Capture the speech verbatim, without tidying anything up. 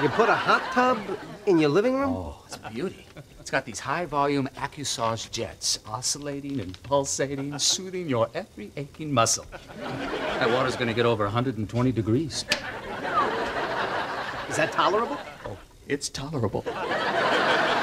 You put a hot tub in your living room? Oh, it's a beauty. It's got these high-volume AccuSauce jets, oscillating and pulsating, soothing your every aching muscle. That water's going to get over one hundred twenty degrees. Is that tolerable? Oh, it's tolerable.